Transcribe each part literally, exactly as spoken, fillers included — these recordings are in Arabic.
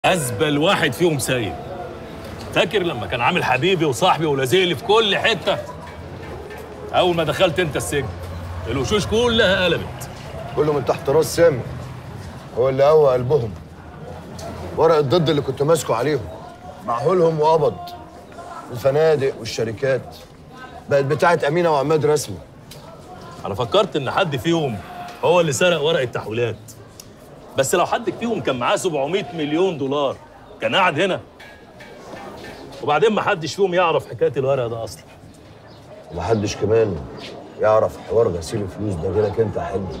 أزبل واحد فيهم سايب. فاكر لما كان عامل حبيبي وصاحبي ولازقلي في كل حتة؟ أول ما دخلت أنت السجن الوشوش كلها قلبت. كله من تحت راس سامي، هو اللي قوى قلبهم. ورق الضد اللي كنت ماسكه عليهم معهولهم وقبض. الفنادق والشركات بقت بتاعة أمينة وعماد رسمي. أنا فكرت إن حد فيهم هو اللي سرق ورق التحويلات، بس لو حد فيهم كان معاه سبعمية مليون دولار كان قاعد هنا. وبعدين ما حدش فيهم يعرف حكاية الورق ده أصلا. ومحدش كمان يعرف حوار غسيل الفلوس ده غيرك أنت يا حلمي.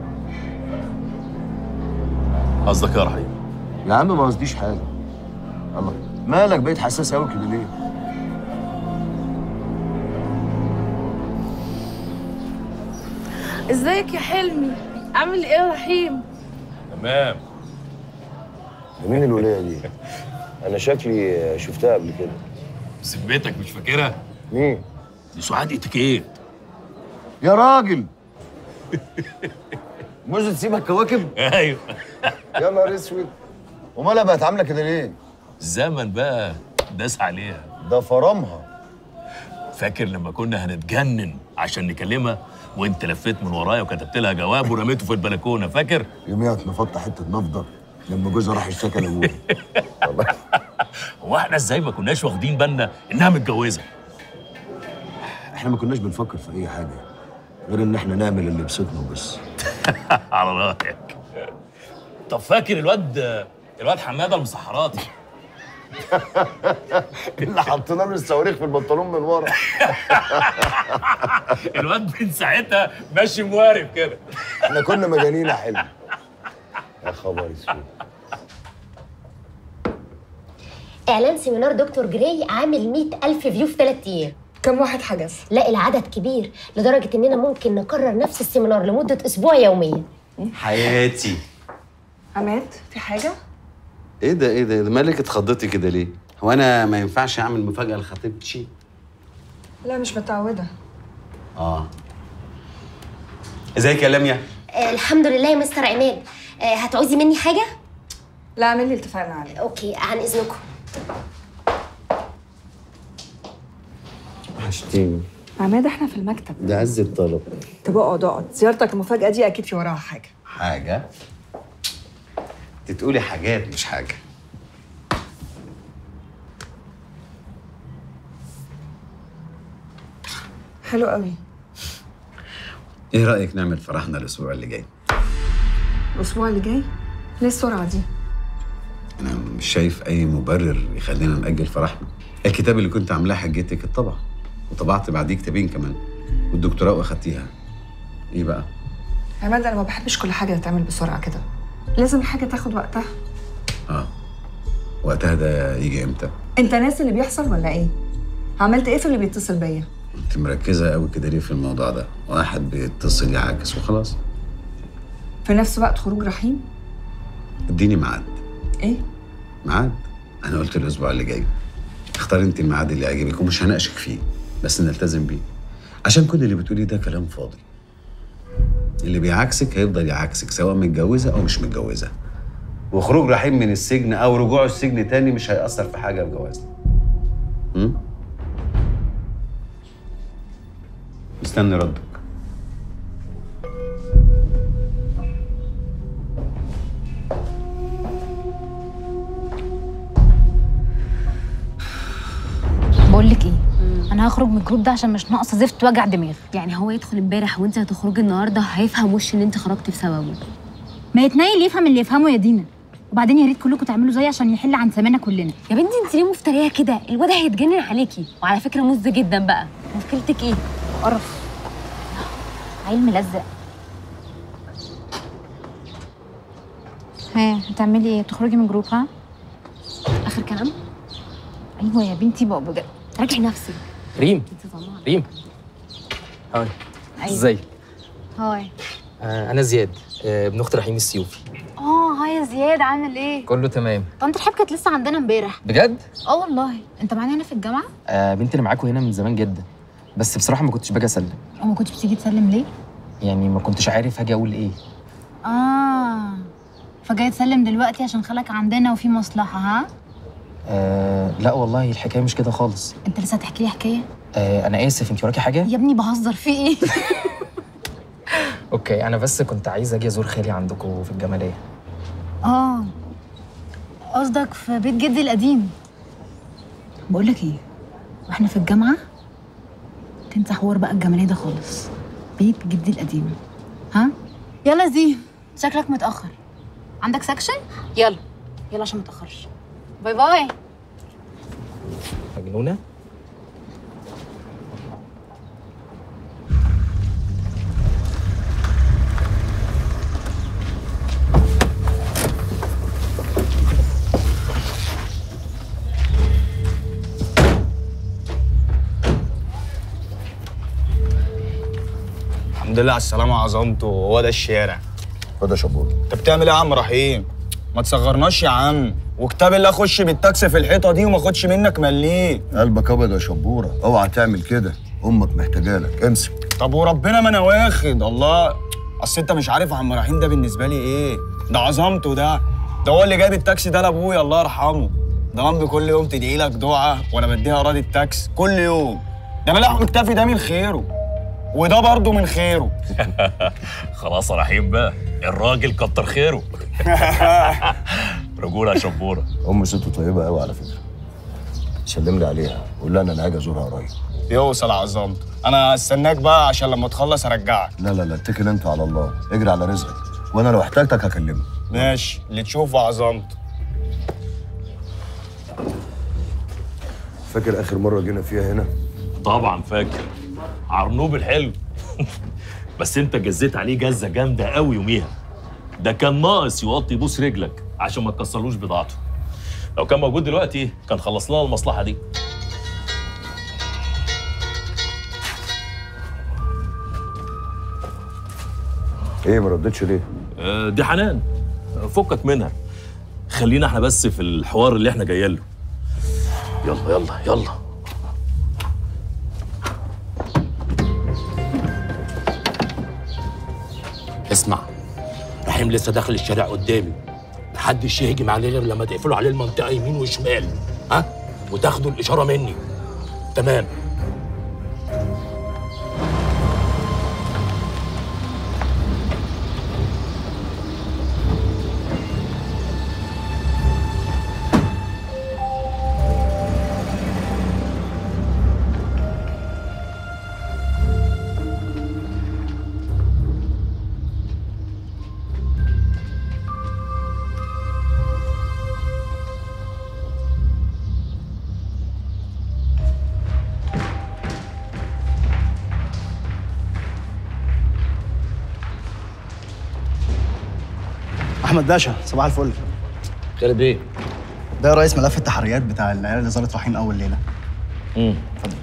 قصدك يا رحيم؟ يا عم ما قصديش حاجة. الله، مالك بقيت حساس قوي كده ليه؟ ازيك يا حلمي؟ عامل ايه يا رحيم؟ تمام. مين الولية دي؟ أنا شكلي شفتها قبل كده. بس في بيتك مش فاكرها؟ مين؟ دي سعاد اتيكيت. يا راجل مش تسيب الكواكب؟ ايوه. يا نهار اسود، ومالها بقت عامله كده ليه؟ الزمن بقى داس عليها. ده فرامها. فاكر لما كنا هنتجنن عشان نكلمها وانت لفيت من ورايا وكتبت لها جواب ورميته في البلكونه، فاكر؟ يوميها اتنفضت حته نفضه لما جوزها راح اشتكى لابوها. والله هو احنا ازاي ما كناش واخدين بالنا انها متجوزه؟ احنا ما كناش بنفكر في اي حاجه غير ان احنا نعمل اللي يبسطنا وبس. على رايك. طب فاكر الواد الواد حماده المسحراتي اللي حطينا له الصواريخ في البنطلون من ورا؟ الواد من ساعتها ماشي موارب كده. احنا كنا مجانين يا حلمي. يا خبر اسود. اعلان سيمينار دكتور جراي عامل مئة ألف فيو في ثلاث ايام. كم واحد حجز؟ لا العدد كبير لدرجه اننا ممكن نكرر نفس السيمينار لمده اسبوع يوميا. حياتي. عماد في حاجه؟ ايه ده ايه ده إيه ده؟ مالك اتخضيتي كده ليه؟ هو انا ما ينفعش اعمل مفاجأة لخطيبتي؟ لا مش متعوده. اه. ازيك يا لميا؟ آه الحمد لله يا مستر عماد. آه هتعوزي مني حاجه؟ لا اعمل اللي اتفقنا عليه. اوكي عن اذنكم. وحشتيني. عماد احنا في المكتب. ده عز الطلب. طب اقعد اقعد، زيارتك المفاجاه دي اكيد في وراها حاجه. حاجة؟ انت تقولي حاجات مش حاجة. حلو قوي. ايه رأيك نعمل فرحنا الاسبوع اللي جاي؟ الاسبوع اللي جاي؟ ليه السرعه دي؟ انا مش شايف اي مبرر يخلينا نأجل فرحنا. الكتاب اللي كنت عاملاه حجتك اتطبع، وطبعت بعديه كتابين كمان، والدكتوراه واخدتيها. ايه بقى؟ عماد انا ما بحبش كل حاجه تتعمل بسرعه كده، لازم الحاجه تاخد وقتها. اه. وقتها ده يجي امتى؟ انت ناسي اللي بيحصل ولا ايه؟ عملت ايه في اللي بيتصل بيا؟ انت مركزه قوي كده ليه في الموضوع ده؟ واحد بيتصل يعاكس وخلاص. في نفس وقت خروج رحيم؟ اديني ميعاد. ايه؟ ميعاد؟ انا قلت الاسبوع اللي جاي. اختاري انت الميعاد اللي يعجبك ومش هناقشك فيه، بس نلتزم بيه، عشان كل اللي بتقوليه ده كلام فاضي. اللي بيعاكسك هيفضل يعاكسك سواء متجوزه او مش متجوزه، وخروج رحيم من السجن او رجوعه السجن تاني مش هيأثر في حاجه في جوازنا. امم مستني ردك. بقول لك ايه، انا هخرج من الجروب ده عشان مش ناقصه زفت وجع دماغ. يعني هو يدخل امبارح وانت هتخرجي النهارده هيفهم وش ان انت خرجتي بسببه. ما يتنيل يفهم اللي يفهمه يا دينا. وبعدين يا ريت كلكم تعملوا زي عشان يحل عن ثمننا كلنا. يا بنتي انت ليه مفتريه كده؟ الواد هيتجنن عليكي، وعلى فكره مز جدا بقى. مشكلتك ايه؟ قرف عيل ملزق. ها هتعملي ايه؟ تخرجي من جروب؟ ها اخر كلام؟ ايوه يا بنتي بقى بجد. راجعي نفسك. ريم ريم هاي. أيوة. ازاي؟ هاي. آه انا زياد، آه ابن اخت رحيم السيوفي. اه هاي يا زياد، عامل ايه؟ كله تمام. طنط رحاب كانت لسه عندنا امبارح. بجد؟ اه والله. انت معانا هنا في الجامعه؟ آه بنتي انا معاكم هنا من زمان جدا، بس بصراحه ما كنتش باجي اسلم. وما كنتش بتيجي تسلم ليه؟ يعني ما كنتش عارف هاجي اقول ايه. اه فجاي تسلم دلوقتي عشان خالك عندنا وفي مصلحه؟ ها؟ آه لا والله الحكايه مش كده خالص. انت لسه هتحكي لي حكايه؟ آه انا اسف، انت وراكي حاجه؟ يا ابني بهزر في ايه؟ اوكي، انا بس كنت عايز اجي ازور خالي عندكم في الجماليه. اه قصدك في بيت جدي القديم. بقول لك ايه، واحنا في الجامعه تنسى حوار بقى الجماليه ده خالص. بيت جدي القديم. ها يلا زي، شكلك متاخر. عندك سكشن؟ يلا يلا عشان ما تاخرش. باي باي. مجنونه؟ الحمد لله على السلامة يا عظمته. هو ده الشارع. خد يا شبور. انت بتعمل ايه يا عم رحيم؟ ما تصغرناش يا عم، وكتاب الله اخش بالتاكسي في الحيطة دي وما اخدش منك مليه. قلبك ابيض يا شبوره، اوعى تعمل كده، امك محتاجالك، امسك. طب وربنا ما انا واخد الله. اصل انت مش عارف عم رحيم ده بالنسبة لي ايه؟ ده عظمته ده. ده هو اللي جايب التاكسي ده لابويا الله يرحمه. ده مامي كل يوم تدعي لك دعاء وانا بديها اراضي التاكسي كل يوم. ده انا لحم كتافي ده من خيره، وده برضه من خيره. خلاص يا رحيم بقى، الراجل كتر خيره. رجوله يا شبوره. ام ست طيبه قوي على فكره. سلم لي عليها، قول لها ان انا هاجي ازورها قريب. يوصل عظمته. انا هستناك بقى عشان لما تخلص ارجعك. لا لا لا، اتكل انت على الله، اجري على رزقك، وانا لو احتاجتك هكلمك. ماشي، اللي تشوفه عظمته. فاكر اخر مره جينا فيها هنا؟ طبعا فاكر، عرنوب الحلو. بس انت جزيت عليه جزه جامده قوي يوميها. ده كان ناقص يوطي يبوس رجلك عشان ما تكسرلوش بضاعته. لو كان موجود دلوقتي كان خلص لنا المصلحه دي. ايه ما ردتش ليه؟ آه دي حنان، فكك منها. خلينا احنا بس في الحوار اللي احنا جايين له. يلا يلا يلا. اسمع، رحيم لسه داخل الشارع قدامي، محدش يهجم عليه غير لما تقفلوا عليه المنطقه يمين وشمال، ها؟ وتاخدوا الاشاره مني. تمام. احمد باشا، صباح الفل. خالد ايه؟ ده رئيس ملف التحريات بتاع العيال اللي زارت رحيم اول ليله. امم اتفضل.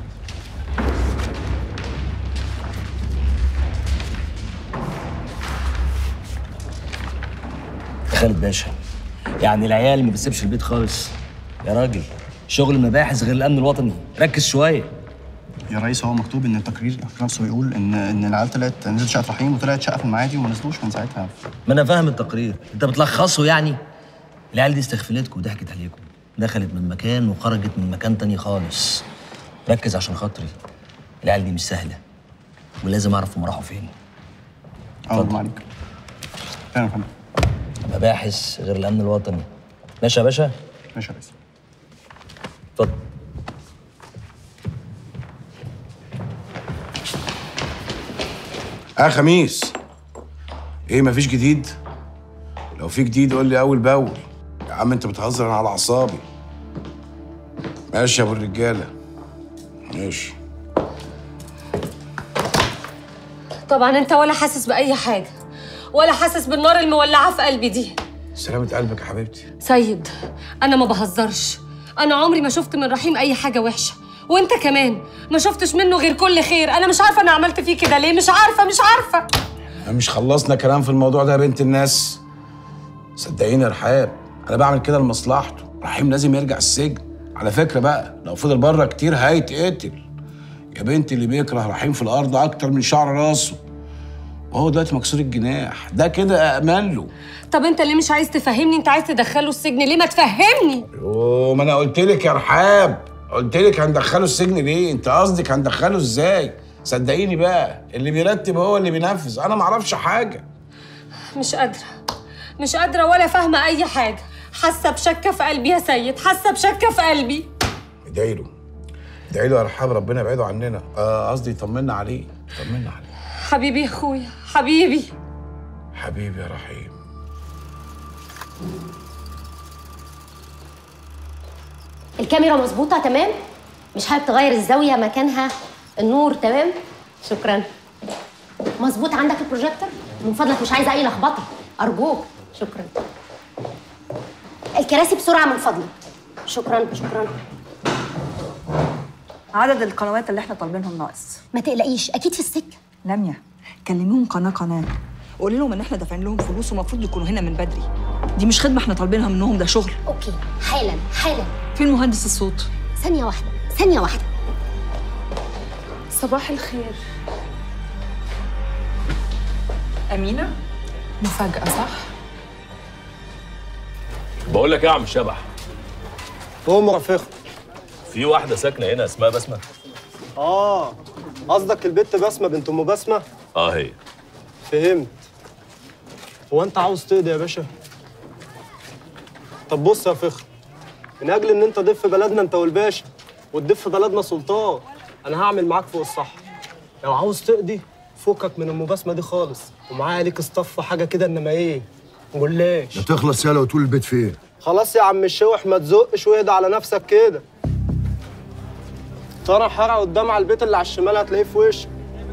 خالد باشا، يعني العيال ما بتسيبش البيت خالص يا راجل. شغل المباحث غير الامن الوطني، ركز شويه. يا ريس هو مكتوب ان التقرير نفسه يقول ان ان العيال طلعت نزلت شقه رحيم وطلعت شقه في المعادي وما نزلوش من ساعتها. ما انا فاهم التقرير، انت بتلخصه يعني. العيال دي استغفلتكم وضحكت عليكم، دخلت من مكان وخرجت من مكان تاني خالص. ركز عشان خاطري، العيال دي مش سهله ولازم اعرف هم راحوا فين. اتفضل. عليك. تمام يا فندم. مباحث غير الامن الوطني. ماشي يا باشا؟ ماشي يا ريس. اتفضل. اه خميس، ايه مفيش جديد؟ لو في جديد قول لي اول باول. يا عم انت بتهزر، انا على اعصابي. ماشي يا ابو الرجاله، ماشي. طبعا انت ولا حاسس باي حاجه، ولا حاسس بالنار المولعه في قلبي دي. سلامة قلبك يا حبيبتي. سيد، انا ما بهزرش. انا عمري ما شفت من رحيم اي حاجه وحشه، وانت كمان ما شفتش منه غير كل خير. انا مش عارفه انا عملت فيه كده ليه، مش عارفه مش عارفه. مش خلصنا كلام في الموضوع ده يا بنت الناس؟ صدقيني يا رحاب، انا بعمل كده لمصلحته. رحيم لازم يرجع السجن. على فكره بقى، لو فضل بره كتير هيتقتل. يا بنتي اللي بيكره رحيم في الارض اكتر من شعر راسه. وهو دلوقتي مكسور الجناح، ده كده امان له. طب انت ليه مش عايز تفهمني؟ انت عايز تدخله السجن ليه؟ ما تفهمني. يوه ما انا قلت لك يا رحاب، قلت لك هندخله السجن ليه؟ انت قصدك هندخله ازاي؟ صدقيني بقى اللي بيرتب هو اللي بينفذ، انا ما اعرفش حاجه. مش قادره مش قادره ولا فاهمه اي حاجه، حاسه بشكه في قلبي يا سيد، حاسه بشكه في قلبي. ادعي له ادعي له يا رحاب، ربنا يبعده عننا، قصدي يطمنا عليه، يطمنا عليه. حبيبي يا اخويا، حبيبي حبيبي يا رحيم. الكاميرا مظبوطه تمام؟ مش حابب تغير الزاويه مكانها، النور تمام؟ شكرا. مظبوط عندك البروجيكتور؟ من فضلك مش عايزه اي لخبطه ارجوك. شكرا. الكراسي بسرعه من فضلك. شكرا شكرا. عدد القنوات اللي احنا طالبينهم ناقص. ما تقلقيش اكيد في السكه. لميا كلميهم قناه قناه، قولي لهم ان احنا دافعين لهم فلوس ومفروض يكونوا هنا من بدري. دي مش خدمه احنا طالبينها منهم، ده شغل. اوكي حالا حالا. فين مهندس الصوت؟ ثانيه واحده ثانيه واحده. صباح الخير. أمينة؟ مفاجأة صح؟ بقول لك ايه يا عم شبح؟ قوم رفيق. في واحدة ساكنة هنا اسمها بسمة؟ اه قصدك البت بسمة بنت ام بسمة؟ اه هي. فهمت. هو انت عاوز تقضي يا باشا؟ طب بص يا فخر، من اجل ان انت ضيف في بلدنا انت والباشا وتضيف في بلدنا سلطان، انا هعمل معاك فوق الصح. لو عاوز تقضي فكك من ام بسمة دي خالص، ومعايا ليك اصطف حاجه كده انما ايه؟ مقولهاش. ما تخلص يالا وتقول البيت فين؟ خلاص يا عم الشوح ما تزقش واهدى على نفسك كده. طرح حرق قدام على البيت اللي على الشمال هتلاقيه في وشك.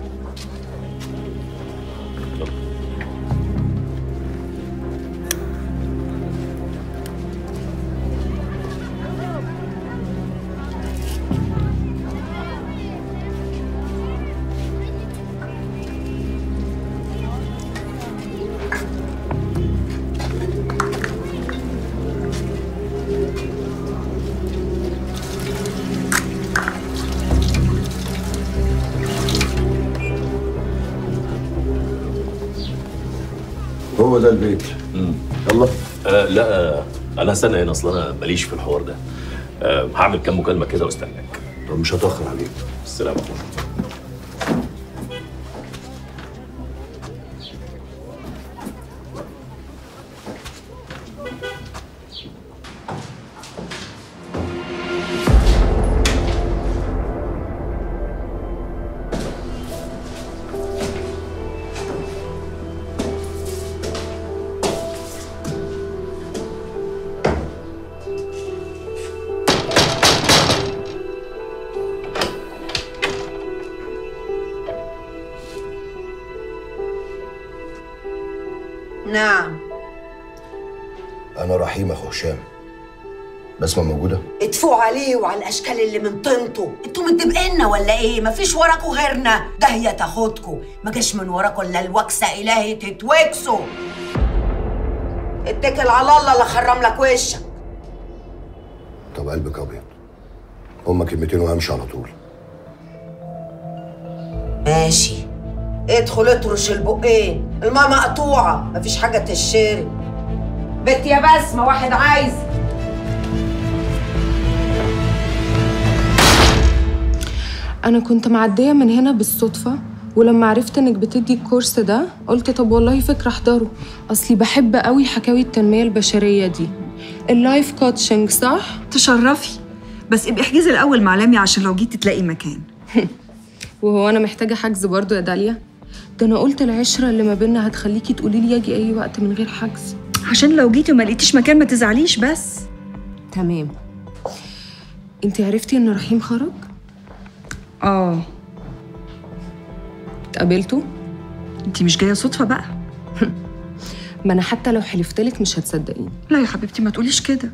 هو ده البيت. امم يلا. آه لا آه انا استنى هنا، اصل انا ماليش في الحوار ده. آه هعمل كام مكالمه كده واستناك. طب مش هتاخر عليك. السلام عليكم. نعم. أنا رحيم أخو هشام. بسمة موجودة؟ ادفوا عليه وعلى الأشكال اللي من طينته، انتوا متدبقنا ولا إيه؟ مفيش وراكوا غيرنا، ده هي تاخدكوا، ما جاش من وراكوا إلا الوكسة إلهي تتوكسوا. اتكل على الله لا خرم لك وشك. طب قلبك أبيض. هما كلمتين وهمشي على طول. ماشي. ادخل اطرش البقين، الماء مقطوعة، مفيش حاجة تشرب. بنت يا بسمة واحد عايز. أنا كنت معدية من هنا بالصدفة، ولما عرفت إنك بتدي الكورس ده قلت طب والله فكرة أحضره، أصلي بحب قوي حكاوي التنمية البشرية دي. اللايف كوتشنج صح؟ تشرفي، بس ابقي احجزي الأول مع لميا عشان لو جيتي تلاقي مكان. وهو أنا محتاجة حجز برضو يا داليا؟ ده أنا قلت العشرة اللي ما بينا هتخليكي تقولي لي أجي أي وقت من غير حجز، عشان لو جيتي وما لقيتيش مكان ما تزعليش بس. تمام. انتي عرفتي إن رحيم خرج؟ اه. اتقابلتوا؟ انتي مش جاية صدفة بقى. ما أنا حتى لو حلفتلك مش هتصدقيني. لا يا حبيبتي ما تقوليش كده.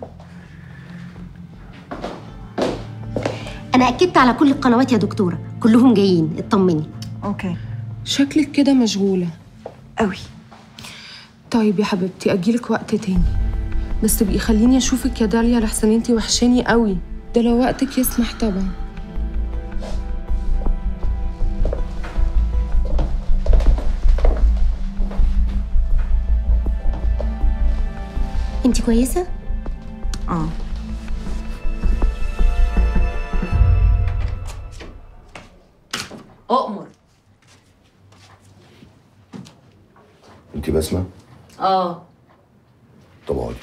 أنا أكدت على كل القنوات يا دكتورة، كلهم جايين، اطمني. اوكي. شكلك كده مشغولة قوي. طيب يا حبيبتي أجيلك وقت تاني، بس تبقي خليني أشوفك يا داليا لحسن انتي وحشاني قوي، ده لو وقتك يسمح طبعا. انت كويسه؟ اه. اؤمر. انت بسمة؟ اه. طب اقعدي.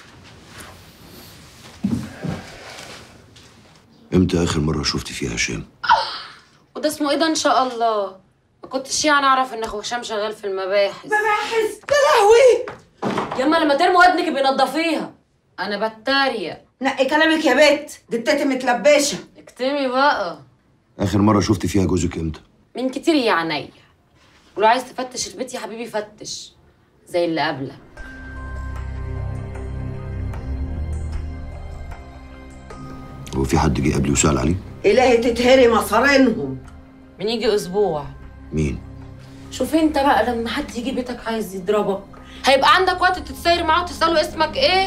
امتى اخر مرة شفتي فيها هشام؟ وده اسمه ايه ده ان شاء الله؟ ما كنتش يعني اعرف ان اخو هشام شغال في المباحث. مباحث؟ يا لهوي! ياما لما ترمي ودنك بينضفيها. انا بتريق. نقي كلامك يا بت، دي التاتي متلبشه. اكتمي بقى. اخر مرة شفتي فيها جوزك امتى؟ من كتير يا عينيا. ولو عايز تفتش البيت يا حبيبي فتش زي اللي قبلك. هو في حد جه قبلي وسأل عليه؟ الهي تتهري مصارينهم. من يجي اسبوع. مين؟ شوف انت بقى لما حد يجي بيتك عايز يضربك هيبقى عندك وقت تتساير معاه وتساله اسمك ايه؟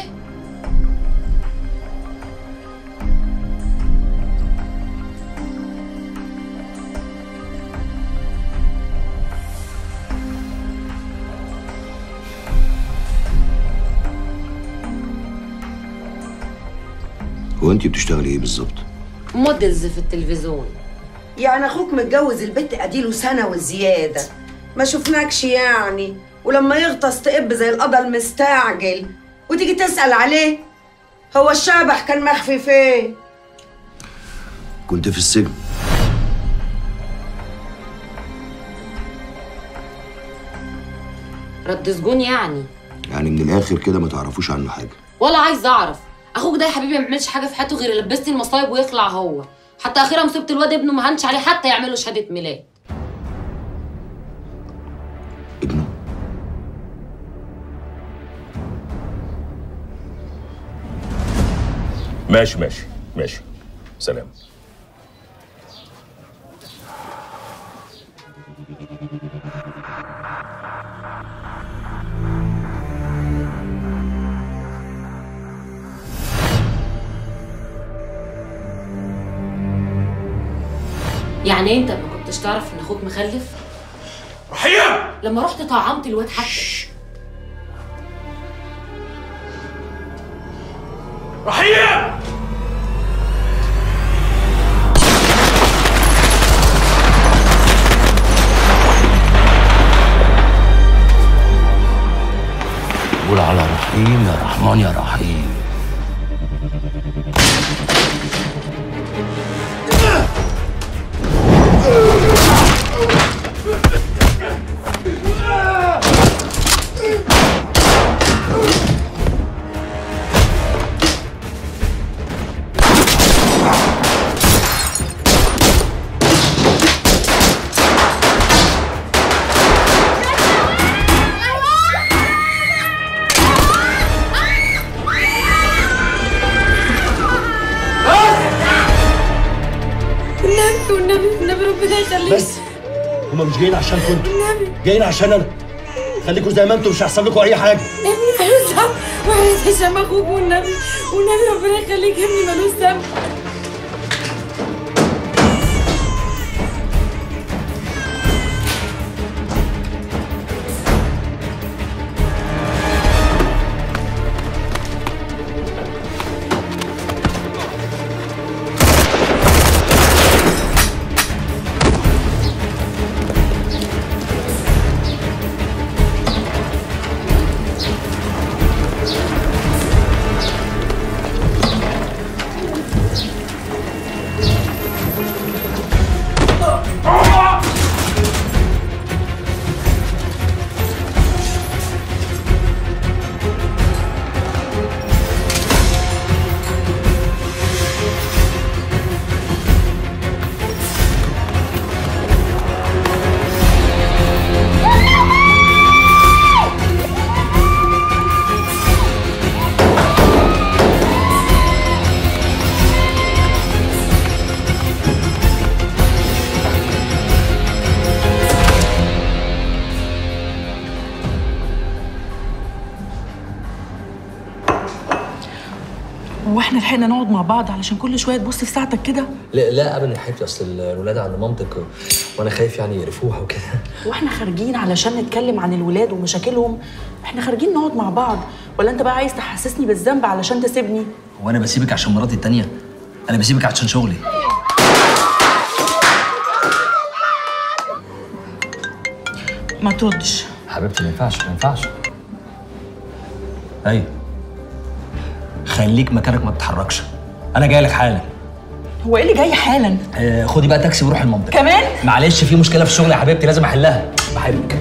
هو انت بتشتغلي ايه بالظبط؟ موديلز في التلفزيون. يعني اخوك متجوز البت اديله سنه وزياده، ما شفناكش يعني، ولما يغطس تقب زي القضا المستعجل وتيجي تسال عليه. هو الشبح كان مخفي فين؟ كنت في السجن. رد سجون يعني؟ يعني من الاخر كده ما تعرفوش عنه حاجه. ولا عايز اعرف. اخوك ده يا حبيبي ما بيعملش حاجه في حياته غير يلبسني المصايب ويخلع هو. حتى اخيرا مصيبه الواد ابنه ما هنش عليه حتى يعمل له شهاده ميلاد. ابنه؟ ماشي ماشي ماشي. سلام. يعني انت ما كنتش تعرف ان اخوك مخلف؟ رحيم! لما رحت طعمت الواد حتى. رحيم! قول على رحيم يا رحمن يا رحيم. بس هما مش جايين عشان كنتوا، جايين عشان انا. خليكوا زي ما انتوا، مش هيحصل لكم اي حاجه. ابني ملوش ذنب، وحياة هشام اخوك والنبي والنبي ربنا يخليك، ابني ملوش ذنب. احنا لحقنا نقعد مع بعض علشان كل شويه تبص في ساعتك كده؟ لا لا ابدا يا حبيبتي، اصل الولاد عند مامتك وانا خايف يعني يقرفوها وكده. واحنا خارجين علشان نتكلم عن الولاد ومشاكلهم؟ احنا خارجين نقعد مع بعض، ولا انت بقى عايز تحسسني بالذنب علشان تسيبني؟ هو انا بسيبك عشان مراتي التانية؟ انا بسيبك عشان شغلي. ما تردش حبيبتي، ما ينفعش ما ينفعش. ايوه خليك مكانك ما تتحركش، انا جاي لك حالا. هو ايه اللي جاي حالا؟ آه خدي بقى تاكسي وروحي المنطقه. كمان؟ معلش في مشكله في الشغل يا حبيبتي لازم احلها. بحبك.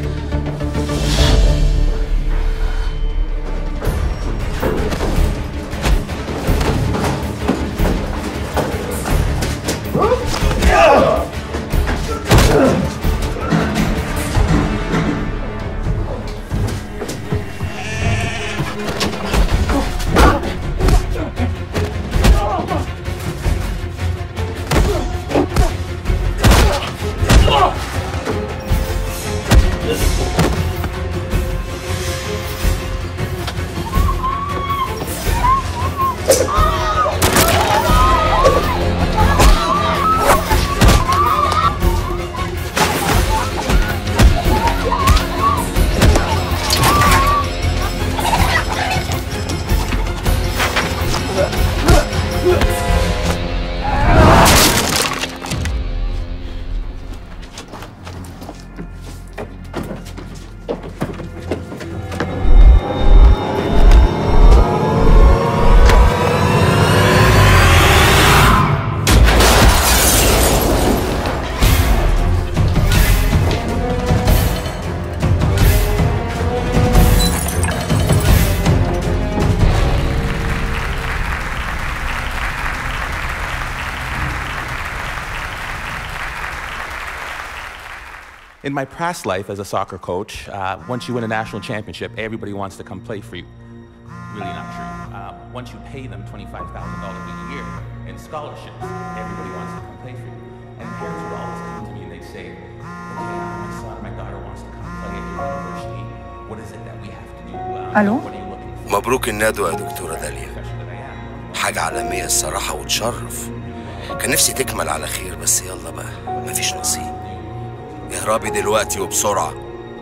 In my past life as a soccer coach, uh, once you win a national championship, everybody wants to come play for you. Really not true. Uh, once you pay them twenty-five thousand dollars a year in scholarships, everybody wants to come play for you. And parents would always come to me and they'd say, okay, my son, my daughter wants to come play at your university. What is it that we have to do? Uh, ألو؟ what are you looking for? مبروك الندوة يا دكتورة داليا. حاجة عالمية الصراحة وتشرف. كان نفسي تكمل على خير بس يلا بقى مفيش نصيب. اهربي دلوقتي وبسرعة.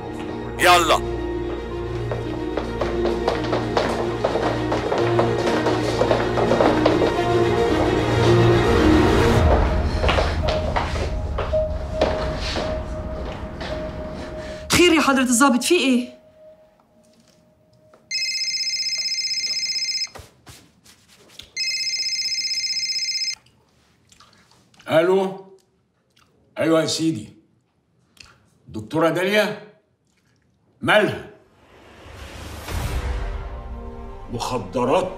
يلا. خير يا حضرة الضابط، في ايه؟ الو. ايوه يا سيدي. دكتورة داليا مالها؟ مخدرات؟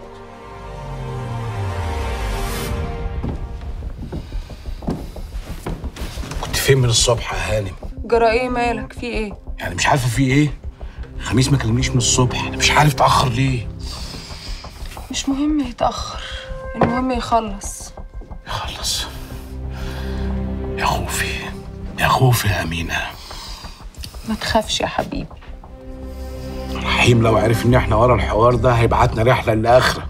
كنت فين من الصبح يا هانم؟ جرى ايه مالك؟ في ايه؟ يعني مش عارفة في ايه؟ خميس ما كلمنيش من الصبح، انا مش عارف اتأخر ليه؟ مش مهم يتأخر، المهم يخلص. يخلص؟ يا خوفي يا خوفي يا أمينة. ما تخافش يا حبيبي. رحيم لو عرف ان احنا ورا الحوار ده هيبعتنا رحله للاخره.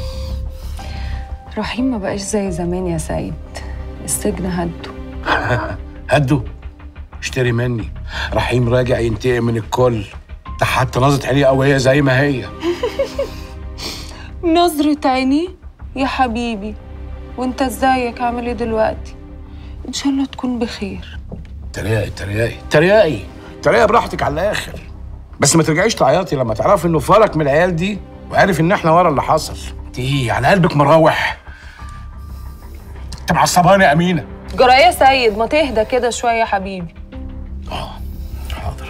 رحيم ما بقاش زي زمان يا سيد، السجن هده. هده؟ اشتري مني، رحيم راجع ينتقم من الكل، ده حتى نظرة عينيه قوية زي ما هي. نظرة عيني يا حبيبي، وانت ازيك؟ عامل ايه دلوقتي؟ ان شاء الله تكون بخير. تريقي تريقي تريقي تريقي براحتك على الاخر، بس ما ترجعيش تعيطي لما تعرفي انه فرق من العيال دي وعارف ان احنا ورا اللي حصل. انت ايه على قلبك مراوح؟ انت معصباني يا امينه. جرى ايه يا سيد؟ ما تهدى كده شويه يا حبيبي. اه حاضر.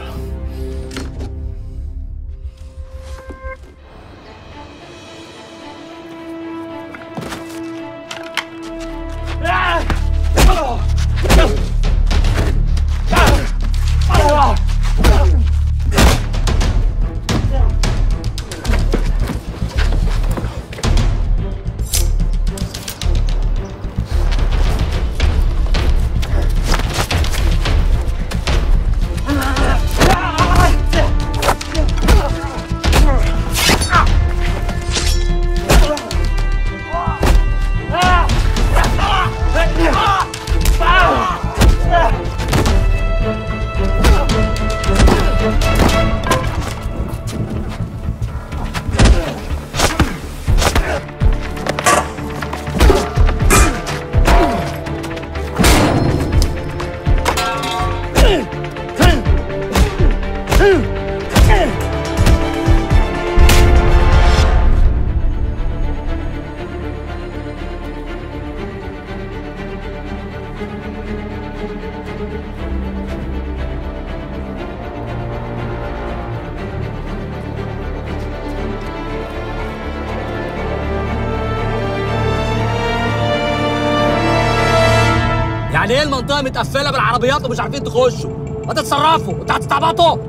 يعني ايه المنطقه متقفله بالعربيات ومش عارفين تخشوا؟ ما تتصرفوا، انتوا هتستعبطوا.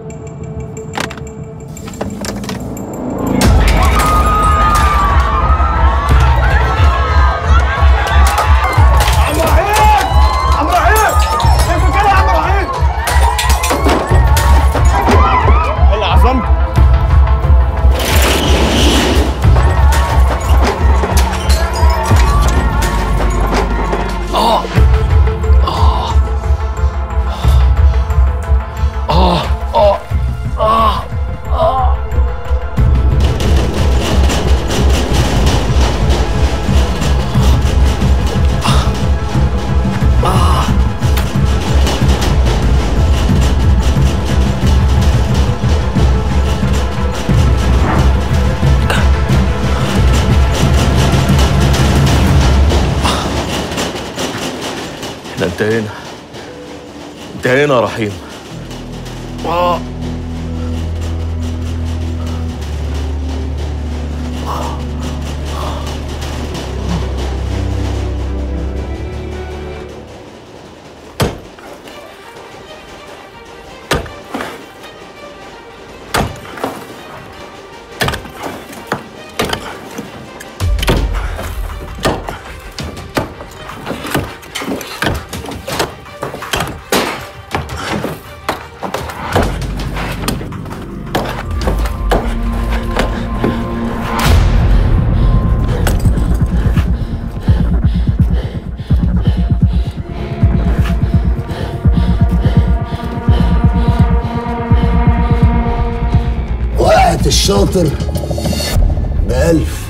احنا انتهينا انتهينا يا رحيم. آه. الشاطر بألف